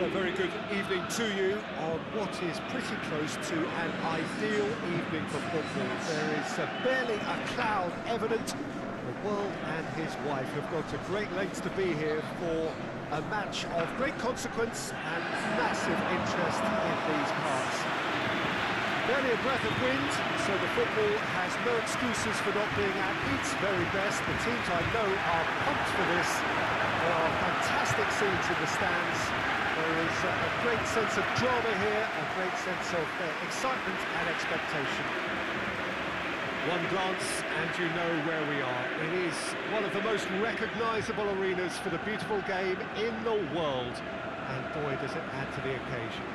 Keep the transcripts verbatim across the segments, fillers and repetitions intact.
a very good evening to you on what is pretty close to an ideal evening for football. There is uh, barely a cloud evident. The world and his wife have gone to great lengths to be here for a match of great consequence and massive interest in these parts. Barely a breath of wind, so the football has no excuses for not being at its very best. The teams I know are pumped for this. There are fantastic scenes in the stands. There is uh, a great sense of drama here, a great sense of uh, excitement and expectation. One glance and you know where we are. It is one of the most recognisable arenas for the beautiful game in the world. And boy, does it add to the occasion.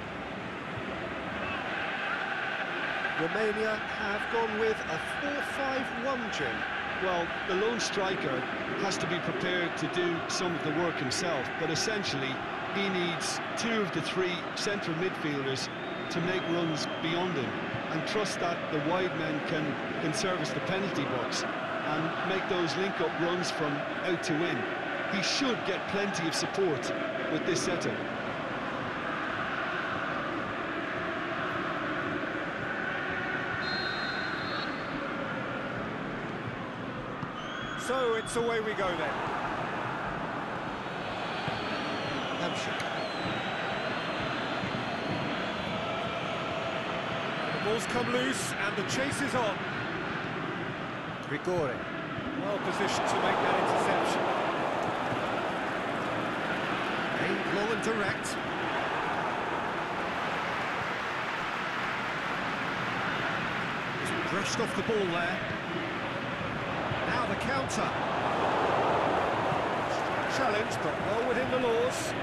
Romania have gone with a four five one, Jim. Well, the lone striker has to be prepared to do some of the work himself, but essentially he needs two of the three central midfielders to make runs beyond him and trust that the wide men can, can service the penalty box and make those link-up runs from out to in. He should get plenty of support with this setup. So it's away we go then. Hamsik. The ball's come loose and the chase is on. Grigore. Well positioned to make that interception. Aimed low and direct. Just brushed off the ball there. Now the counter. Challenge, but well within the laws.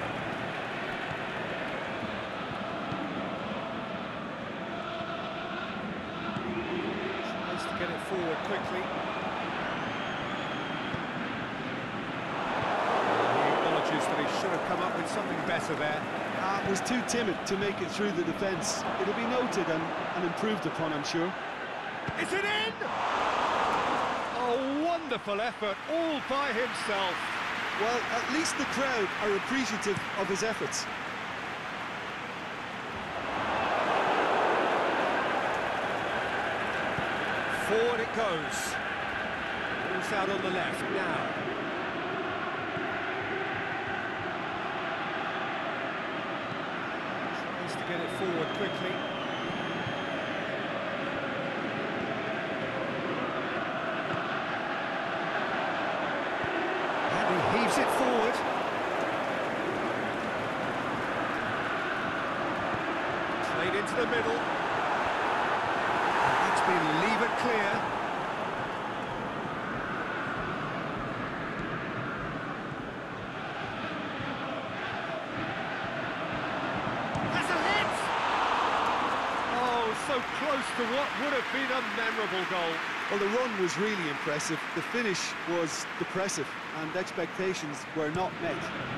Tries to get it forward quickly. He acknowledges that he should have come up with something better there. Uh, was too timid to make it through the defence. It'll be noted and, and improved upon, I'm sure. Is it in? A wonderful effort, all by himself. Well, at least the crowd are appreciative of his efforts. Forward it goes. Ball's out on the left now. Tries to get it forward quickly. Heaves it forward. Played into the middle. That's been levered clear. That's a hit! Oh, so close to what would have been a memorable goal. Well, the run was really impressive. The finish was depressive, and expectations were not met.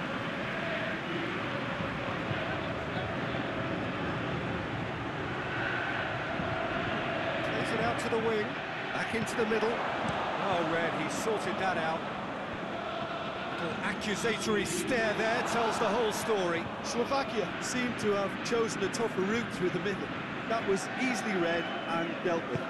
Plays it out to the wing, back into the middle. Oh, Red, he sorted that out. Little accusatory stare there tells the whole story. Slovakia seemed to have chosen a tougher route through the middle. That was easily read and dealt with.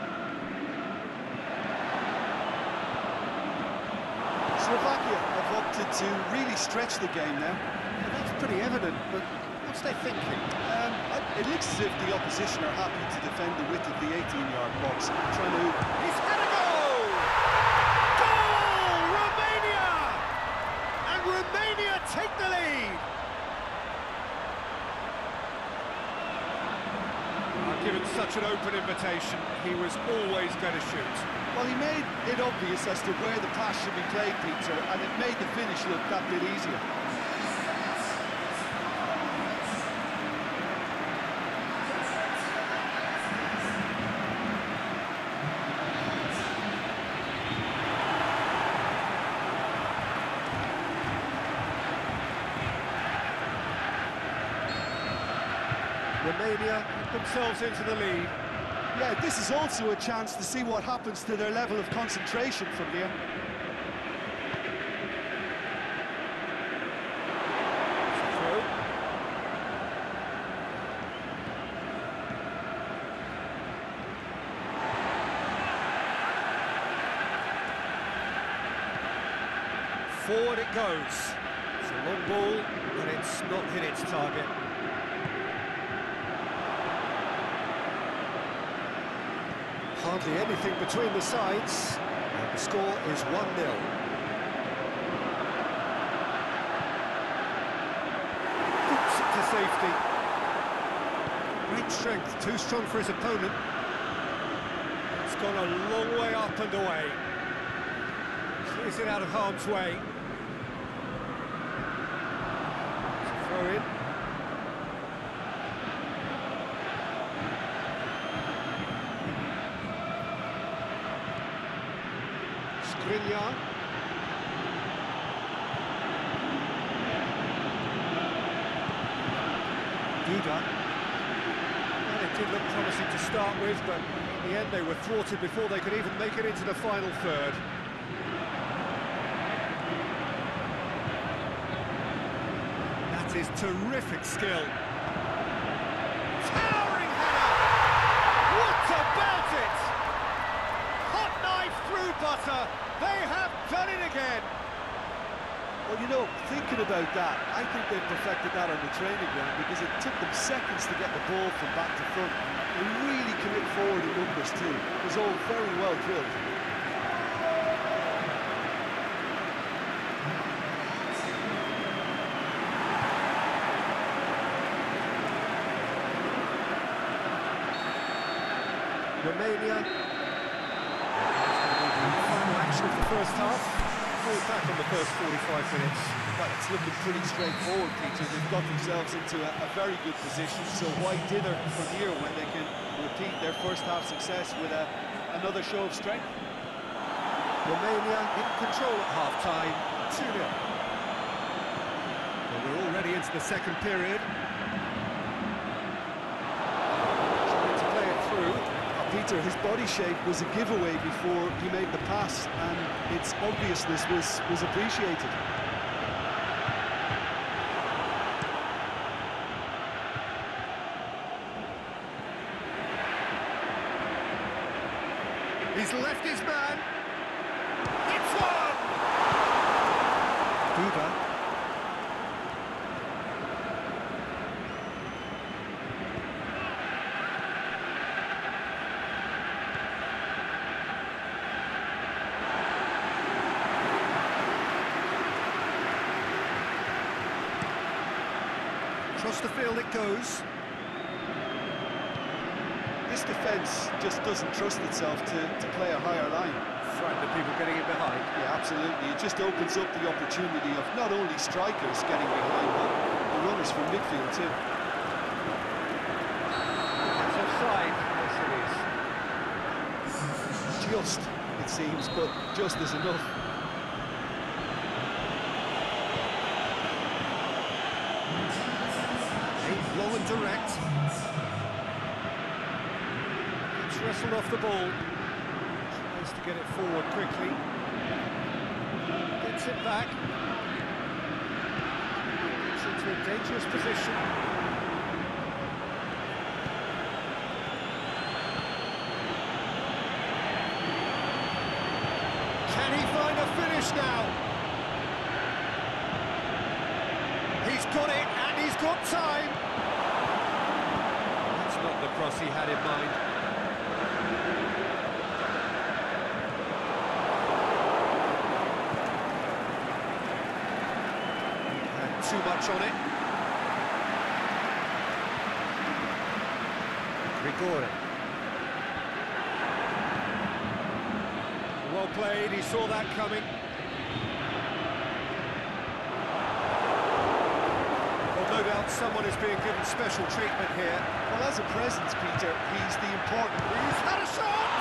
Slovakia have opted to really stretch the game now. Well, that's pretty evident, but what's they thinking? Um, it looks as if the opposition are happy to defend the width of the eighteen-yard box, trying to... He's had a goal! Goal! Romania! And Romania take the lead! Given such an open invitation, he was always going to shoot. Well, he made it obvious as to where the pass should be played, Peter, and it made the finish look that bit easier. Romania put themselves into the lead. Yeah, this is also a chance to see what happens to their level of concentration from here. Through. Forward it goes. It's a long ball, but it's not hit its target. Hardly anything between the sides, and the score is one nil. Boots it to safety. Great strength, too strong for his opponent. It's gone a long way up and away. Clears it out of harm's way. It's a throw in. Skriniar. Duda. Well, it did look promising to start with, but in the end they were thwarted before they could even make it into the final third. That is terrific skill. Towering header! What about it? Hot knife through butter. They have done it again. Well, you know, thinking about that, I think they perfected that on the training ground because it took them seconds to get the ball from back to front. They really commit forward in numbers too. It was all very well drilled. Romania. Final action of the first half. Fall back on the first forty-five minutes. Well, it's looking pretty straightforward, Peter. They've got themselves into a, a very good position, so why dither from here when they can repeat their first half success with a, another show of strength? Romania in control at half-time, two nil. Well, we're already into the second period. Trying to play it through. Peter, his body shape was a giveaway before he made the pass, and its obviousness was, was appreciated. He's left his man. It's one! Duda. Across the field it goes. This defence just doesn't trust itself to, to play a higher line. Frightened of people getting in behind. Yeah, absolutely. It just opens up the opportunity of not only strikers getting behind, but the runners from midfield too. That's offside. Yes, it is. Just, it seems, but just is enough. Long and direct. It's wrestled off the ball. Tries to get it forward quickly. Gets it back. Gets into a dangerous position. Can he find a finish now? He's got it and he's got time. The cross he had in mind. Had too much on it. Grigore. Well played, he saw that coming. No doubt someone is being given special treatment here. Well, as a presence, Peter, he's the important... He's had a shot!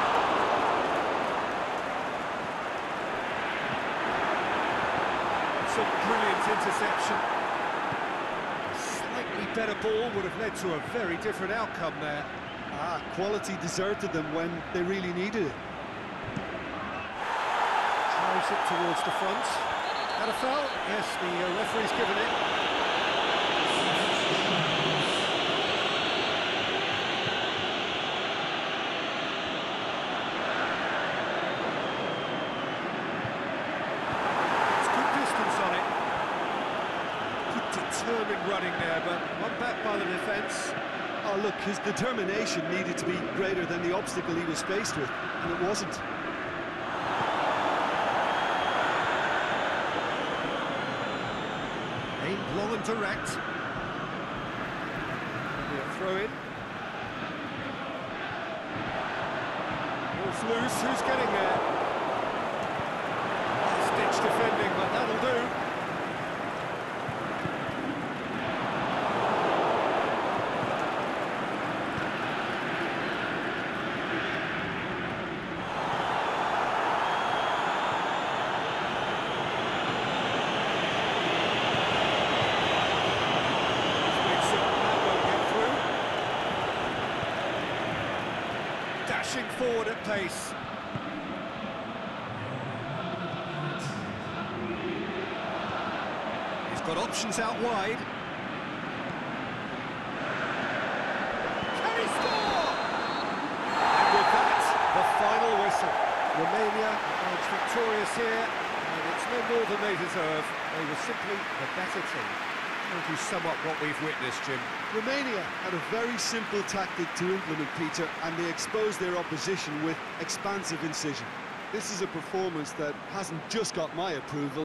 It's a brilliant interception. A slightly better ball would have led to a very different outcome there. Ah, quality deserted them when they really needed it. Drives it towards the front. Had a foul? Yes, the uh, referee's given it. Determined running there, but one back by the defence. Oh, look, his determination needed to be greater than the obstacle he was faced with, and it wasn't. Aimed long and direct. Maybe a throw in. Ball's loose, who's getting there? Last-ditch defending, but that'll do. Dashing forward at pace. He's got options out wide. Can he score? And with that, the final whistle. Romania emerged victorious here, and it's no more than they deserve. They were simply the better team. How would you sum up what we've witnessed, Jim? Romania had a very simple tactic to implement, Peter, and they exposed their opposition with expansive incision. This is a performance that hasn't just got my approval.